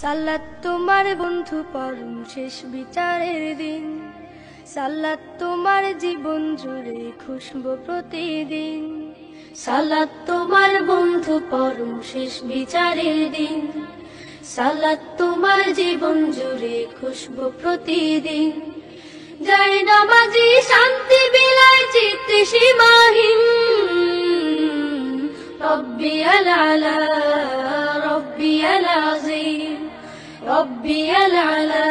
সালাত তোমার বন্ধু পরম শেষ বিচারের দিন, সালাত তোমার জীবন জুড়ে খুশবু প্রতিদিন। সালাত তোমার বন্ধু পরম শেষ বিচারের দিন, সালাত তোমার জীবন জুড়ে খুশবু প্রতিদিন। জয় নামাজি শান্তি বিলায় চিত্তে সীমাহীন, রব্বিয়াল আলা রব্বিয়াল আযীম, রব্বিয়াল আলা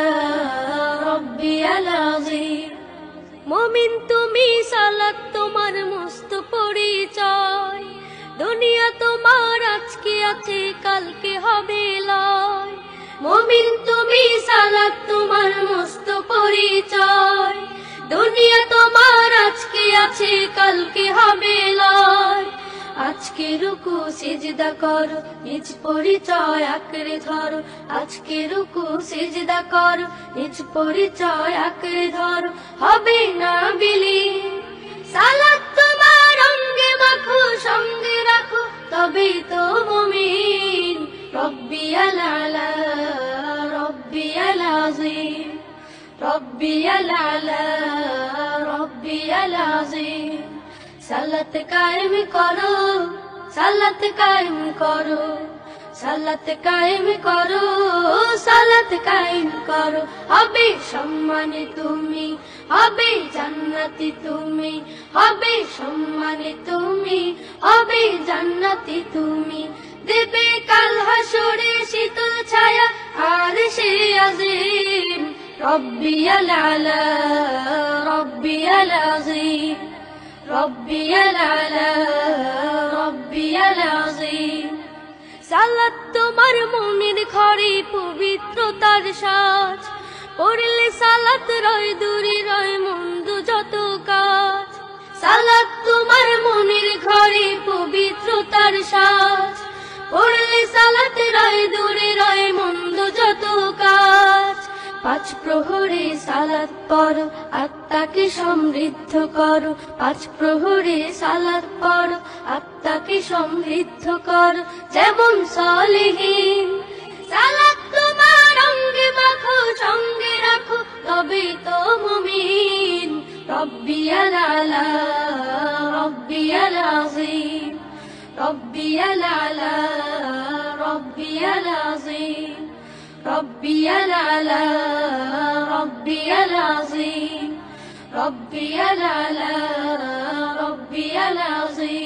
রব্বিয়াল আযীম। মুমিন তুমি সালাত তোমার মস্ত পরিচয়, দুনিয়া তোমার আজকে আছে কালকে হবে লয়। মুমিন তুমি সালাত তোমার মস্ত পরিচয়, দুনিয়া তোমার আজকে আছে কালকে হবে লয়। আজকে রুকু সিজদা করো, নিজ পরিচয় আঁকড়ে ধরো। আজকে রুকু সিজদা করো, নিজ পরিচয় আঁকড়ে ধরো, হবে না বিলীন। সালাত তোমার অঙ্গে মাখো, সঙ্গে রাখো, তবেই তো মুমিন। রব্বিয়াল আলা রব্বিয়াল আযীম, রব্বিয়াল আলা রব্বিয়াল আযীম। সালাত কায়েম করো, সালাত কায়েম করো, সালাত কায়েম করো, সালাত কায়েম করো। হবে সম্মানে তুমি, হবে জান্নাতি তুমি, হবে সম্মানে তুমি, হবে জান্নাতি তুমি। দেবে কাল হাসরে শীতল ছায়া আরশে আযীম। রব্বিয়াল আলা রব্বিয়াল আযীম, রব্বিয়াল আলা রব্বিয়াল আযীম। সালাত তোমার মনের ঘরে পবিত্রতার সাজ, পড়লে সালাত রয় দূরে রয় মন্দ যত কাজ। সালাত তোমার মনের ঘরে পবিত্রতার সাজ, পড়লে সালাত রয় দূরে রয় মন্দ যত কাজ। পাঁচ প্রহরে সালাত পড়ো, আত্মাকে সমৃদ্ধ করো। পাঁচ প্রহরে সালাত পড়ো, আত্মাকে সমৃদ্ধ করো, যেমন সালেহীন। সালাত তোমার অঙ্গে মাখো, সঙ্গে রাখো, তবেই তো মুমিন। রব্বিয়াল আলা রব্বিয়াল আযীম, রব্বিয়াল আলা রব্বিয়াল আযীম, রব্বিয়াল আলা রব্বিয়াল আযীম, রব্বিয়াল আলা রব্বিয়াল আযীম।